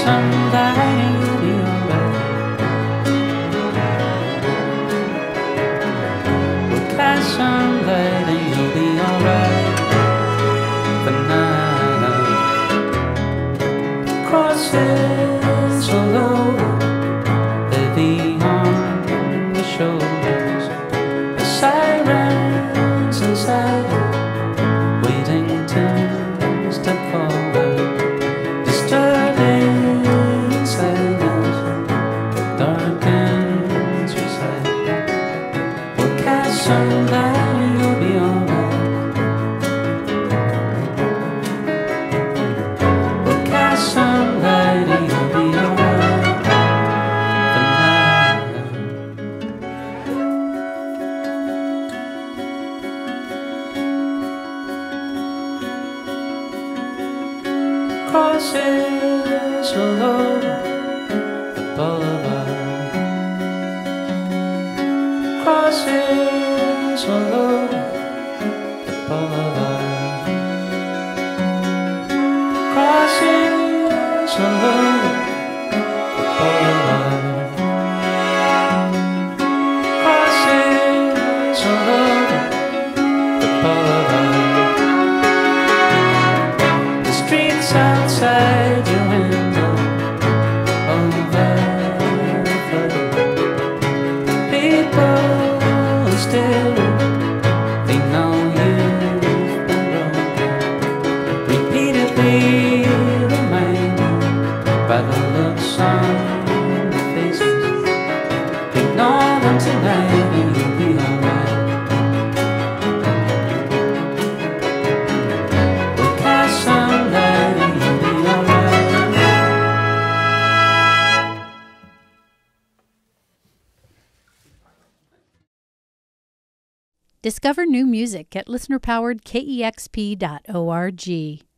someday you'll be alright. We'll catch someday then you'll be alright. For now, crosses all over, heavy on the shoulders, the sirens inside, waiting to step forward, disturbing silence, darkens your sight. We'll catch someday, you'll be alright. We'll catch someday, you'll be alright. For now, crosses all over the boulevard, crosses all over the boulevard, crosses all over the boulevard, crosses all over the boulevard. The streets outside your window overflow. People still, they know you've been broken, repeatedly reminded by the looks on their faces. Ignore them tonight and you'll be alright. We'll catch someday and you'll be alright. Discover new music at listener-powered KEXP.org.